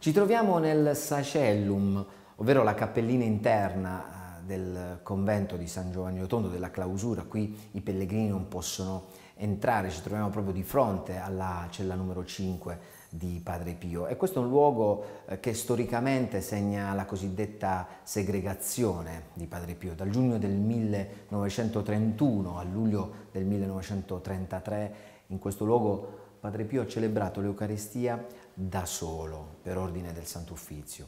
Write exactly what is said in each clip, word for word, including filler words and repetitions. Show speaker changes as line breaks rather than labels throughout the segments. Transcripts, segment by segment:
Ci troviamo nel Sacellum, ovvero la cappellina interna del convento di San Giovanni Rotondo, della clausura. Qui i pellegrini non possono entrare, ci troviamo proprio di fronte alla cella numero cinque di Padre Pio, e questo è un luogo che storicamente segna la cosiddetta segregazione di Padre Pio. Dal giugno del millenovecentotrentuno al luglio del millenovecentotrentatré in questo luogo Padre Pio ha celebrato l'Eucaristia da solo, per ordine del Santo Uffizio.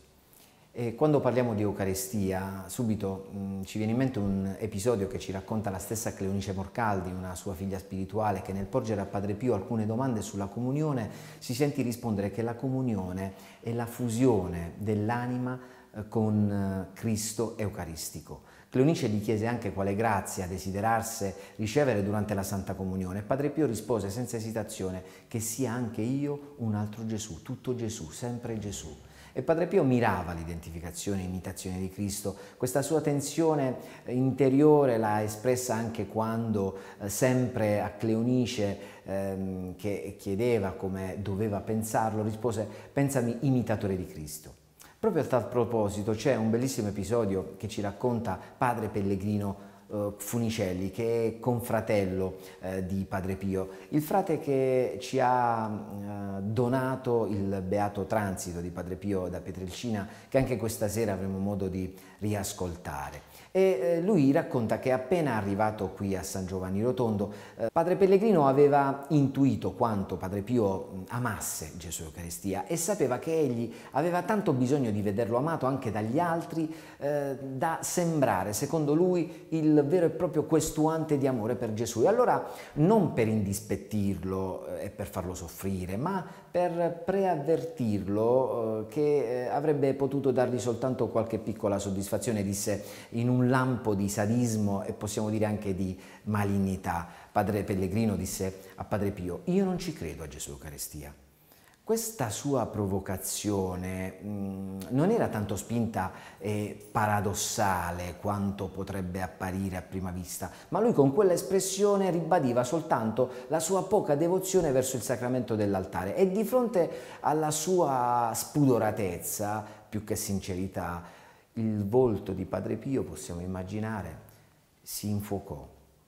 E quando parliamo di Eucaristia, subito mh, ci viene in mente un episodio che ci racconta la stessa Cleonice Morcaldi, una sua figlia spirituale, che nel porgere a Padre Pio alcune domande sulla comunione si sentì rispondere che la comunione è la fusione dell'anima eh, con eh, Cristo Eucaristico. Cleonice gli chiese anche quale grazia desiderasse ricevere durante la Santa Comunione. Padre Pio rispose senza esitazione che sia anche io un altro Gesù, tutto Gesù, sempre Gesù. E Padre Pio mirava l'identificazione e imitazione di Cristo. Questa sua tensione interiore l'ha espressa anche quando, eh, sempre a Cleonice, ehm, che chiedeva come doveva pensarlo, rispose: pensami imitatore di Cristo. Proprio a tal proposito c'è un bellissimo episodio che ci racconta padre Pellegrino eh, Funicelli, che è confratello eh, di Padre Pio, il frate che ci ha eh, donato il beato transito di Padre Pio da Pietrelcina, che anche questa sera avremo modo di riascoltare. E eh, lui racconta che appena arrivato qui a San Giovanni Rotondo, eh, Padre Pellegrino aveva intuito quanto Padre Pio mh, amasse Gesù Eucaristia e sapeva che egli aveva tanto bisogno di vederlo amato anche dagli altri eh, da sembrare, secondo lui, il vero e proprio questuante di amore per Gesù. E allora, non per indispettirlo eh, e per farlo soffrire, ma per preavvertirlo eh, che eh, avrebbe potuto dargli soltanto qualche piccola soddisfazione, disse in un lampo di sadismo e possiamo dire anche di malignità. Padre Pellegrino disse a Padre Pio: io non ci credo a Gesù Eucaristia. Questa sua provocazione mh, non era tanto spinta e paradossale quanto potrebbe apparire a prima vista, ma lui con quell'espressione ribadiva soltanto la sua poca devozione verso il sacramento dell'altare, e di fronte alla sua spudoratezza, più che sincerità, il volto di Padre Pio, possiamo immaginare, si infuocò,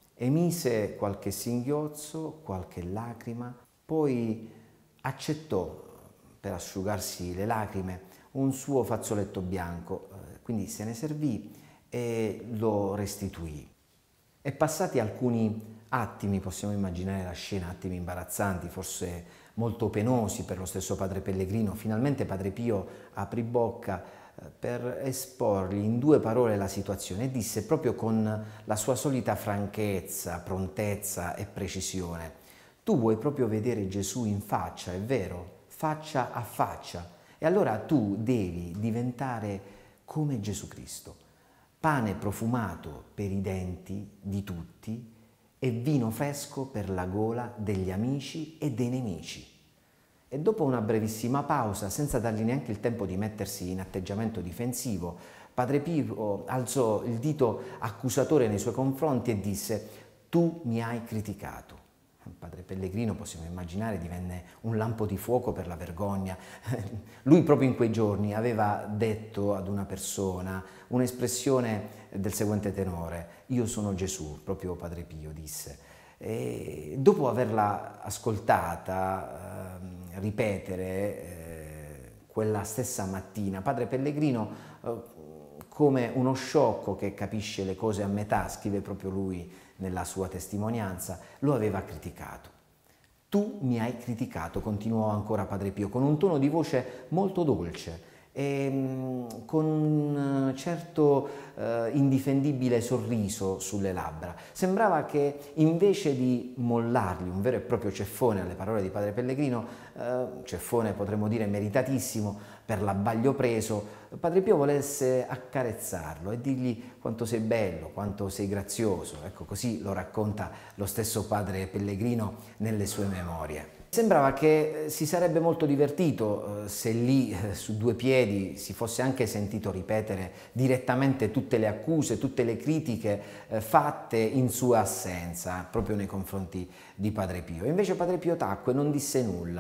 emise qualche singhiozzo, qualche lacrima, poi accettò, per asciugarsi le lacrime, un suo fazzoletto bianco, quindi se ne servì e lo restituì. E passati alcuni attimi, possiamo immaginare la scena, attimi imbarazzanti, forse molto penosi per lo stesso Padre Pellegrino, finalmente Padre Pio aprì bocca per esporgli in due parole la situazione e disse proprio con la sua solita franchezza, prontezza e precisione: tu vuoi proprio vedere Gesù in faccia, è vero? Faccia a faccia. E allora tu devi diventare come Gesù Cristo, pane profumato per i denti di tutti e vino fresco per la gola degli amici e dei nemici. E dopo una brevissima pausa, senza dargli neanche il tempo di mettersi in atteggiamento difensivo, Padre Pio alzò il dito accusatore nei suoi confronti e disse: tu mi hai criticato. Padre Pellegrino, possiamo immaginare, divenne un lampo di fuoco per la vergogna. Lui proprio in quei giorni aveva detto ad una persona un'espressione del seguente tenore: io sono Gesù, proprio Padre Pio disse. E dopo averla ascoltata eh, ripetere eh, quella stessa mattina, Padre Pellegrino, eh, come uno sciocco che capisce le cose a metà, scrive proprio lui nella sua testimonianza, lo aveva criticato. Tu mi hai criticato, continuò ancora Padre Pio, con un tono di voce molto dolce e con un certo eh, indifendibile sorriso sulle labbra. Sembrava che invece di mollargli un vero e proprio ceffone alle parole di Padre Pellegrino, eh, ceffone potremmo dire meritatissimo per l'abbaglio preso, Padre Pio volesse accarezzarlo e dirgli quanto sei bello, quanto sei grazioso. Ecco, così lo racconta lo stesso Padre Pellegrino nelle sue memorie. Sembrava che si sarebbe molto divertito eh, se lì, eh, su due piedi, si fosse anche sentito ripetere direttamente tutte le accuse, tutte le critiche eh, fatte in sua assenza, proprio nei confronti di Padre Pio. Invece Padre Pio tacque, non disse nulla,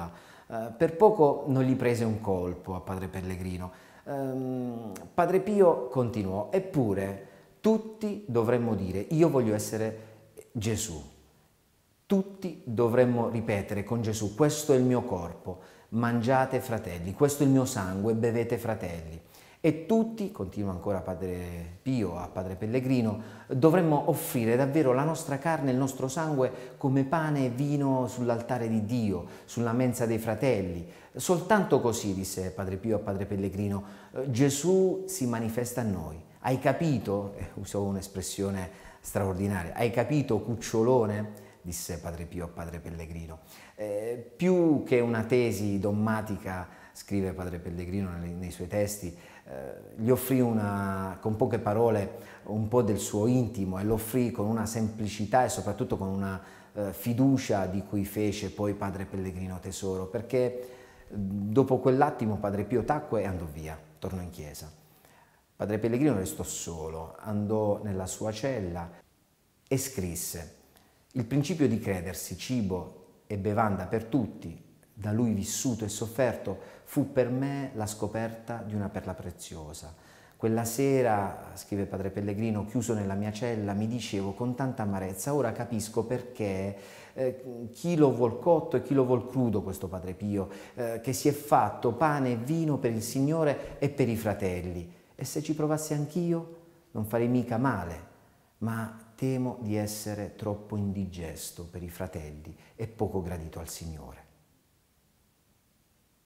Eh, per poco non gli prese un colpo a padre Pellegrino. Ehm, padre Pio continuò: eppure tutti dovremmo dire: io voglio essere Gesù. Tutti dovremmo ripetere con Gesù: questo è il mio corpo, mangiate fratelli, questo è il mio sangue, bevete fratelli. E tutti, continua ancora padre Pio a padre Pellegrino, dovremmo offrire davvero la nostra carne e il nostro sangue come pane e vino sull'altare di Dio, sulla mensa dei fratelli. Soltanto così, disse padre Pio a padre Pellegrino, Gesù si manifesta a noi. Hai capito? Eh, usò un'espressione straordinaria. Hai capito, cucciolone? Disse padre Pio a padre Pellegrino. Eh, più che una tesi dogmatica, scrive padre Pellegrino nei, nei suoi testi, eh, gli offrì una, con poche parole un po' del suo intimo, e lo offrì con una semplicità e soprattutto con una eh, fiducia di cui fece poi padre Pellegrino tesoro, perché dopo quell'attimo padre Pio tacque e andò via, tornò in chiesa. Padre Pellegrino restò solo, andò nella sua cella e scrisse: il principio di credersi cibo e bevanda per tutti, da lui vissuto e sofferto, fu per me la scoperta di una perla preziosa. Quella sera, scrive padre Pellegrino, chiuso nella mia cella, mi dicevo con tanta amarezza: ora capisco perché eh, chi lo vuol cotto e chi lo vuol crudo questo padre Pio, eh, che si è fatto pane e vino per il Signore e per i fratelli. E se ci provassi anch'io, non farei mica male, ma temo di essere troppo indigesto per i fratelli e poco gradito al Signore.